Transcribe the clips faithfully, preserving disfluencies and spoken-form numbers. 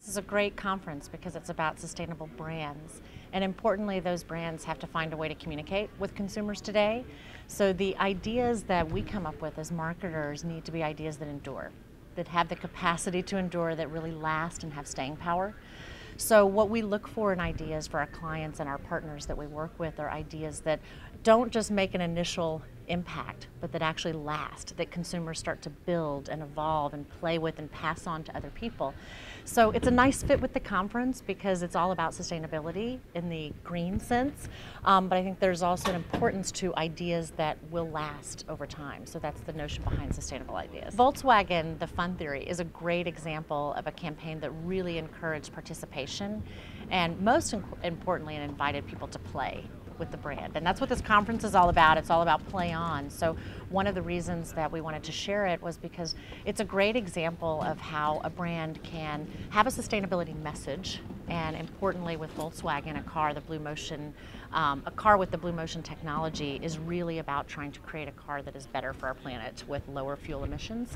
This is a great conference because it's about sustainable brands. And importantly, those brands have to find a way to communicate with consumers today. So the ideas that we come up with as marketers need to be ideas that endure, that have the capacity to endure, that really last and have staying power. So what we look for in ideas for our clients and our partners that we work with are ideas that don't just make an initial impact, but that actually last, that consumers start to build and evolve and play with and pass on to other people. So it's a nice fit with the conference because it's all about sustainability in the green sense, um, but I think there's also an importance to ideas that will last over time. So that's the notion behind sustainable ideas. Volkswagen, the fun theory, is a great example of a campaign that really encouraged participation and most importantly, it invited people to play with the brand. And that's what this conference is all about. It's all about play on. So one of the reasons that we wanted to share it was because it's a great example of how a brand can have a sustainability message, and importantly with Volkswagen, a car, the Blue Motion, um, a car with the Blue Motion technology is really about trying to create a car that is better for our planet with lower fuel emissions.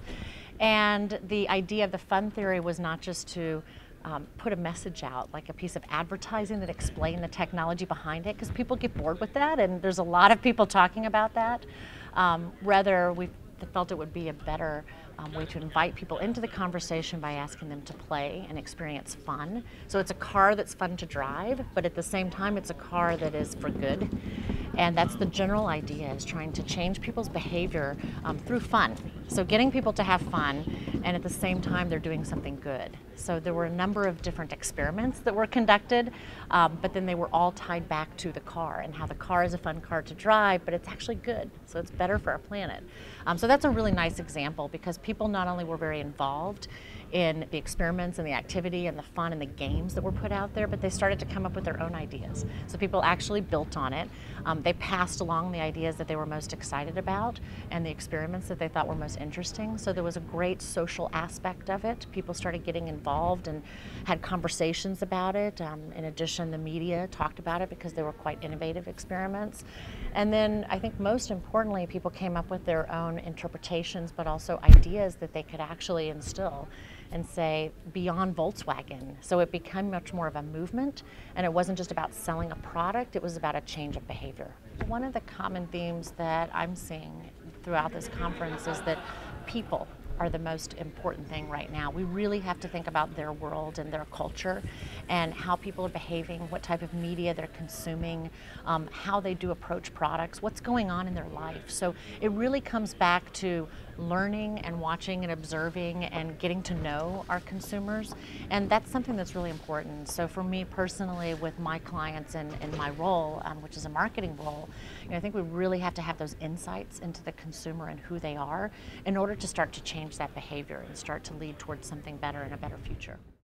And the idea of the fun theory was not just to Um, put a message out, like a piece of advertising that explained the technology behind it, because people get bored with that, and there's a lot of people talking about that. Um, rather, we felt it would be a better um, way to invite people into the conversation by asking them to play and experience fun. So it's a car that's fun to drive, but at the same time, it's a car that is for good. And that's the general idea, is trying to change people's behavior um, through fun. So getting people to have fun, and at the same time they're doing something good. So there were a number of different experiments that were conducted, um, but then they were all tied back to the car and how the car is a fun car to drive, but it's actually good. So it's better for our planet. Um, so that's a really nice example because people not only were very involved in the experiments and the activity and the fun and the games that were put out there, but they started to come up with their own ideas. So people actually built on it. Um, they passed along the ideas that they were most excited about and the experiments that they thought were most interesting. So there was a great social aspect of it. People started getting involved and had conversations about it. Um, in addition, the media talked about it because they were quite innovative experiments. And then I think most importantly, people came up with their own interpretations, but also ideas that they could actually instill and say beyond Volkswagen. So it became much more of a movement, and it wasn't just about selling a product, it was about a change of behavior. One of the common themes that I'm seeing throughout this conference is that people are the most important thing right now. We really have to think about their world and their culture and how people are behaving, what type of media they're consuming, um, how they do approach products, what's going on in their life. So it really comes back to learning and watching and observing and getting to know our consumers, and that's something that's really important. So for me personally, with my clients and in my role, um, which is a marketing role, you know, I think we really have to have those insights into the consumer and who they are in order to start to change that behavior and start to lead towards something better and a better future.